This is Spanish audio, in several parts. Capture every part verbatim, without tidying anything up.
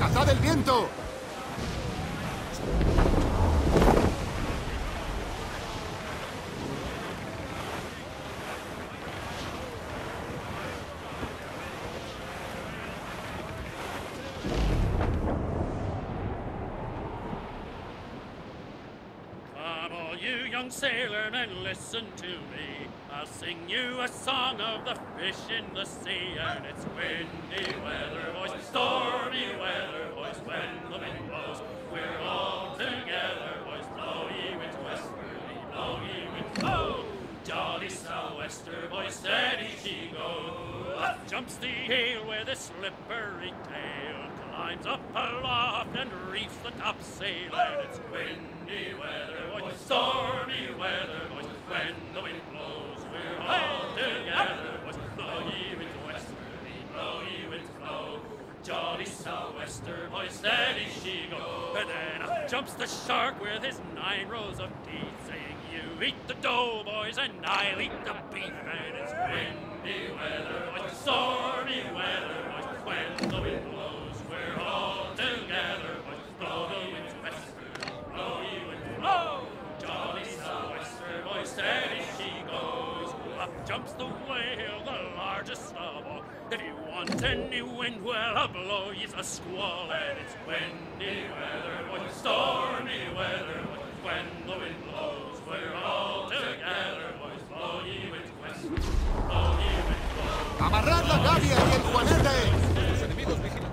¡Cazad el viento! Young sailormen, listen to me. I'll sing you a song of the fish in the sea. And it's windy weather, boys, stormy weather, boys, when the wind blows. We're all together, boys, blow ye wind westerly, blow ye wind blow. Jolly sou'wester, boys, steady she goes. Up jumps the hail with a slippery tail, climbs up aloft and reefs the topsail. And it's windy weather, boys, stormy weather, boys, when the wind blows. We're all together, boys, blow ye wind westerly, blow ye wind flow. Jolly sou'wester, boys, steady she goes. And then up jumps the shark with his nine rows of teeth, saying, you eat the dough, boys, and I'll eat the beef. And it's windy weather, boys, stormy weather, boys, when the wind blows. We're all together, boys, blow the winds westerly, blow ye wind flow. Jolly sou'wester, boys, steady she goes. Up jumps the whale, the largest of all. If you want any wind, well, I'll blow ye a squall. And it's windy weather, boys, stormy weather, boys, when the wind blows. We're all together, boys, blow ye wind westerly, blow ye wind flow. ¡Amarrad la gavia y el juanete! Los enemigos vigilan.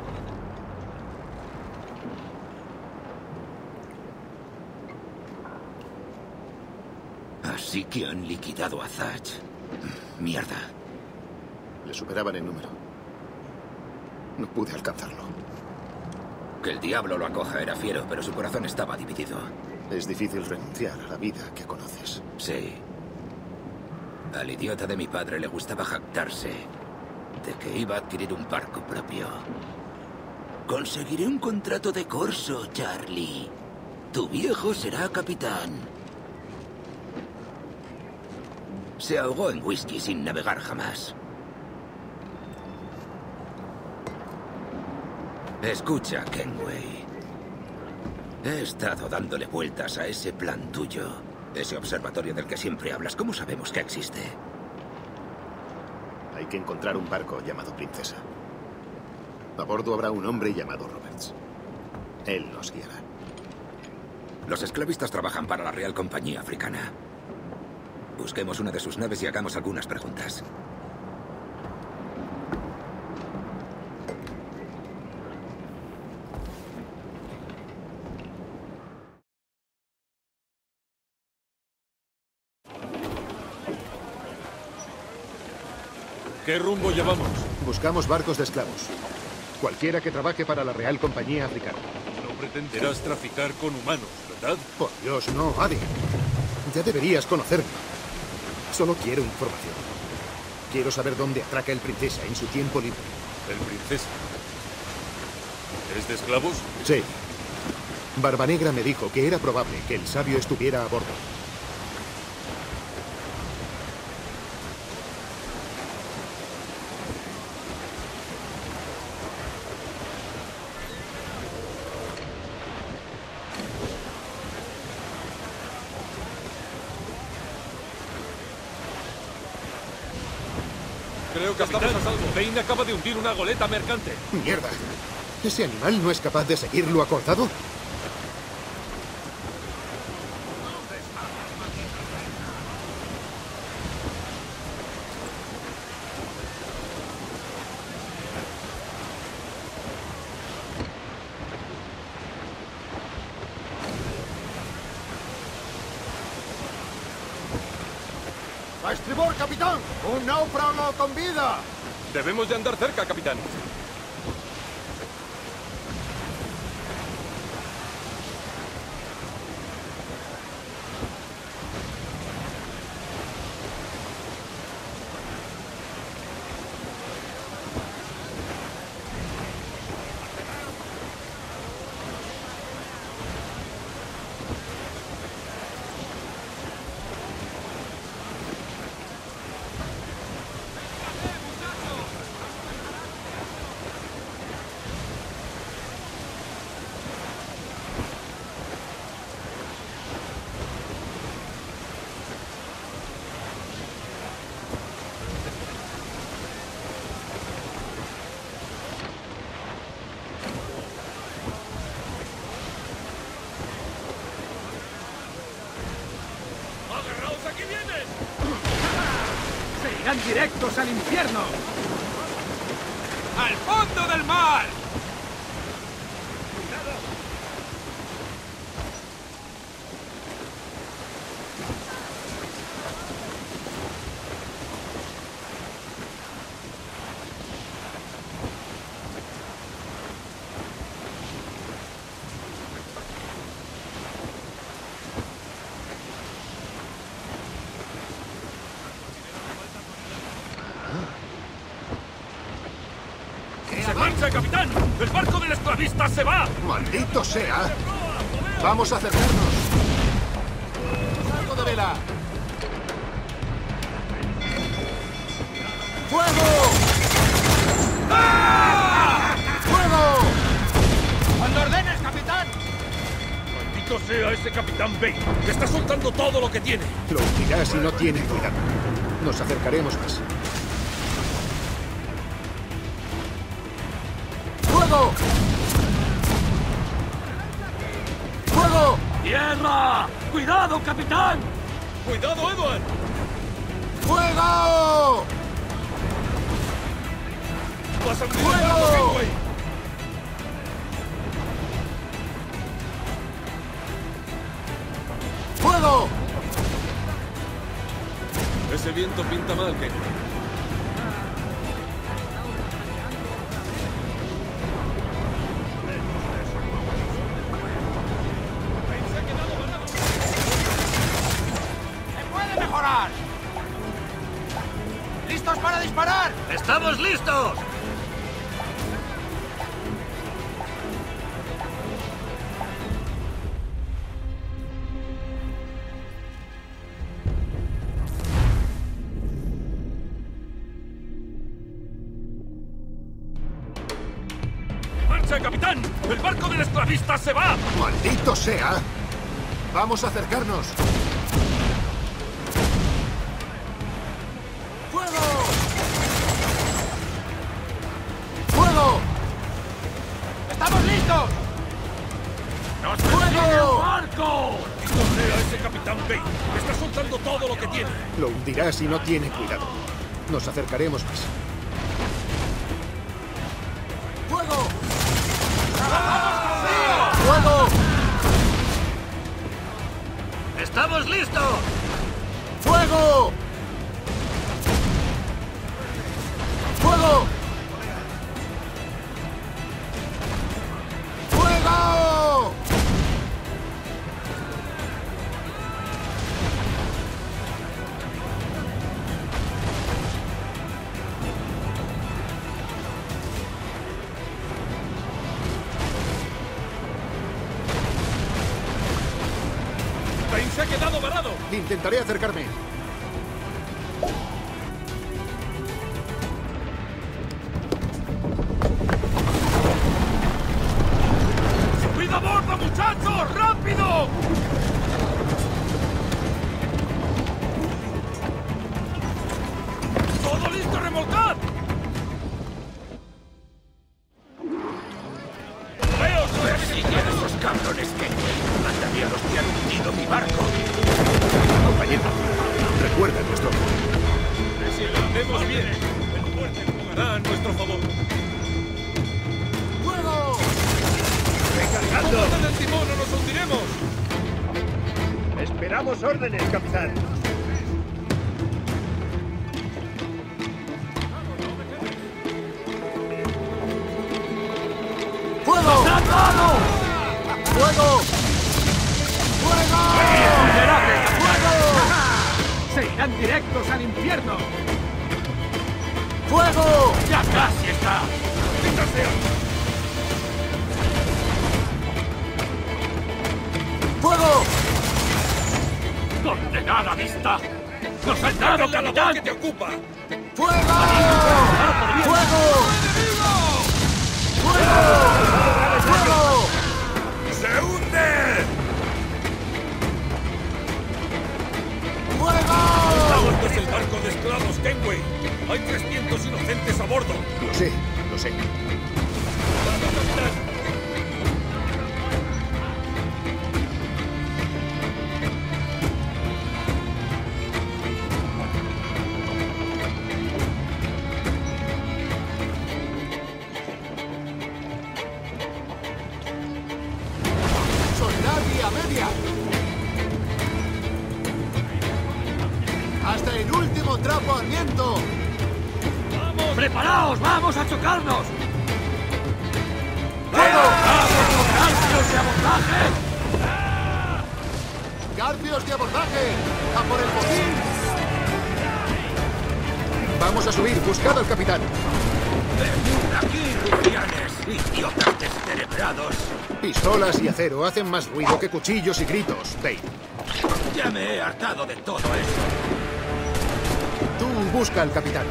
Así que han liquidado a Thatch. Mierda. Le superaban en número. No pude alcanzarlo. Que el diablo lo acoja era fiero, pero su corazón estaba dividido. Es difícil renunciar a la vida que conoces. Sí. Al idiota de mi padre le gustaba jactarse de que iba a adquirir un barco propio. Conseguiré un contrato de corso, Charlie. Tu viejo será capitán. Se ahogó en whisky sin navegar jamás. Escucha, Kenway. He estado dándole vueltas a ese plan tuyo. Ese observatorio del que siempre hablas. ¿Cómo sabemos que existe? Hay que encontrar un barco llamado Princesa. A bordo habrá un hombre llamado Roberts. Él nos guiará. Los esclavistas trabajan para la Real Compañía Africana. Busquemos una de sus naves y hagamos algunas preguntas. ¿Qué rumbo llevamos? Buscamos barcos de esclavos. Cualquiera que trabaje para la Real Compañía Africana. No pretenderás traficar con humanos, ¿verdad? Por Dios, no, Adi. Ya deberías conocerme. Solo quiero información. Quiero saber dónde atraca el Princesa en su tiempo libre. El Princesa. ¿Es de esclavos? Sí. Barbanegra me dijo que era probable que el sabio estuviera a bordo. Creo que estamos a salvo. Bane acaba de hundir una goleta mercante. ¡Mierda! ¿Ese animal no es capaz de seguirlo acordado? ¡A estribor, capitán! ¡Un náufrago con vida! Debemos de andar cerca, capitán. irán directos al infierno. ¡Al fondo del mar! ¡Se marcha, capitán! ¡El barco del esclavista se va! ¡Maldito sea! ¡Vamos a acercarnos! ¡Salgo de vela! ¡Fuego! ¡Ah! ¡Fuego! ¡Cuando ordenes, capitán! ¡Maldito sea ese capitán Bane! ¡Que está soltando todo lo que tiene! Lo hundirá si no tiene cuidado. Nos acercaremos más. ¡Fuego! ¡Fuego! ¡Tierra! ¡Cuidado, capitán! ¡Cuidado, Edward! ¡Fuego! ¡Vas a ¡Fuego! ¡Fuego! Ese viento pinta mal, Ken. ¡Listos para disparar! ¡Estamos listos! ¡Marcha, capitán! ¡El barco del esclavista se va! ¡Maldito sea! ¡Vamos a acercarnos! ¡Fuego! ¡Fuego! ¡Estamos listos! ¡Nos ¡Fuego! persigue el barco! ¡Maldito sea ese capitán Bane! ¡Que está soltando todo lo que tiene! Lo hundirá si no tiene cuidado. Nos acercaremos más. ¡Fuego! ¡Fuego! ¡Estamos listos! ¡Fuego! ¡Fuego! ¡Fuego! ¡Bane se ha quedado varado! Intentaré acercarme. ¡Subid a bordo, muchachos! ¡Rápido! ¡Todo listo, remolcad! ¡Veos! Persigue a esos cabrones que mandaría los que han hundido mi barco. Compañero, recuerda nuestro... Si lo hacemos bien, el fuerte jugará a nuestro favor. ¡Fuego! ¡Póngate del timón o nos hundiremos! Esperamos órdenes, capitán. ¡Fuego! ¡Fuego! ¡Fuego! ¡Fuego! ¡Se irán directos al infierno! ¡Fuego! ¡Ya casi está! ¡Maldita sea! ¡Fuego! ¡Condenada vista! ¡Nos ha entrado, capitán! que te ocupa! ¡Fuego! ¡Fuego! ¡Fuego! ¡Fuego! ¡Se hunde! ¡Fuego! ¡Esto es el barco de esclavos Kenway! ¡Hay trescientos inocentes a bordo! Lo sé, lo sé. ¡Vamos, capitán! ¡Hasta el último trapo al viento! ¡Vamos! ¡Preparaos! ¡Vamos a chocarnos! ¡Fuego! ¡Vamos con garfios de abordaje! ¡Garfios de abordaje! ¡A por el botín! Vamos a subir. Buscad al capitán. ¡Venid aquí, rufianes! ¡Idiotas descerebrados! Pistolas y acero hacen más ruido que cuchillos y gritos, Bane. Ya me he hartado de todo esto. Tú busca al capitán.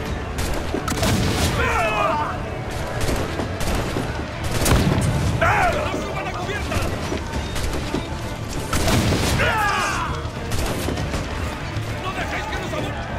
¡No dejéis que nos aburran!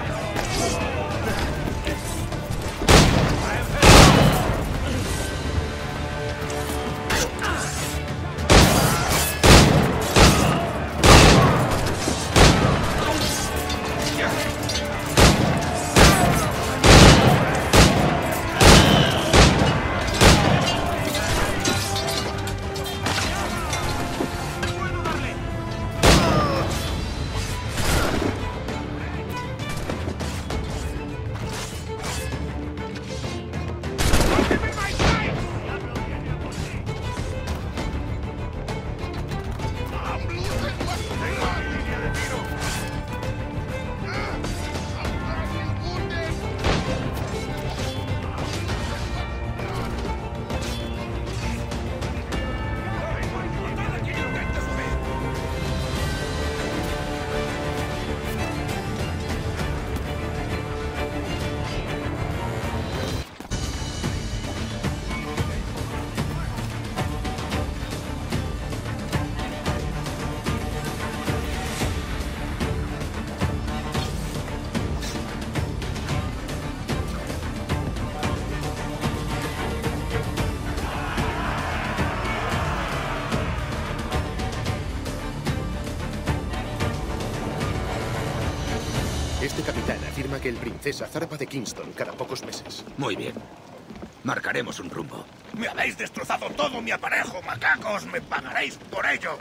Este capitán afirma que el Princesa zarpa de Kingston cada pocos meses. Muy bien. Marcaremos un rumbo. ¡Me habéis destrozado todo mi aparejo, macacos! ¡Me pagaréis por ello!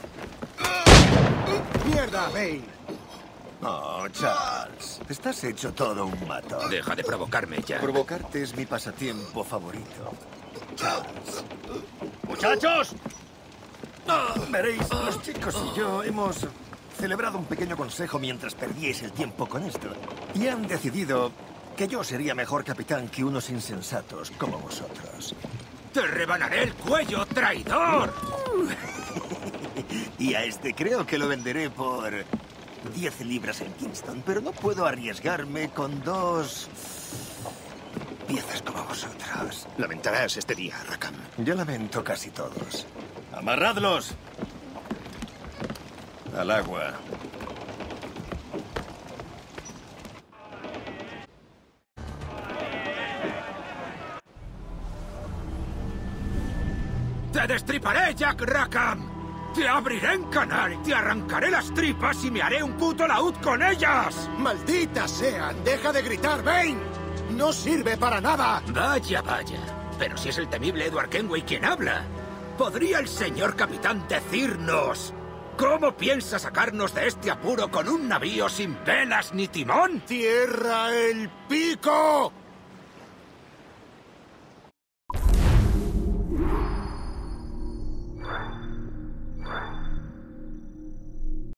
¡Mierda, Bane! Oh, Charles, estás hecho todo un matón. Deja de provocarme ya. Provocarte es mi pasatiempo favorito. Charles. ¡Muchachos! Veréis, los chicos y yo hemos celebrado un pequeño consejo mientras perdíais el tiempo con esto. Y han decidido que yo sería mejor capitán que unos insensatos como vosotros. ¡Te rebanaré el cuello, traidor! Y a este creo que lo venderé por diez libras en Kingston, pero no puedo arriesgarme con dos piezas como vosotros. Lamentarás este día, Rackham. Yo lamento casi todos. ¡Amarradlos! Al agua. ¡Te destriparé, Jack Rackham! ¡Te abriré en canal! ¡Te arrancaré las tripas y me haré un puto laúd con ellas! ¡Malditas sean! ¡Deja de gritar, Bane! ¡No sirve para nada! Vaya, vaya. Pero si es el temible Edward Kenway quien habla, ¿podría el señor capitán decirnos cómo piensa sacarnos de este apuro con un navío sin velas ni timón? ¡Cierra el pico!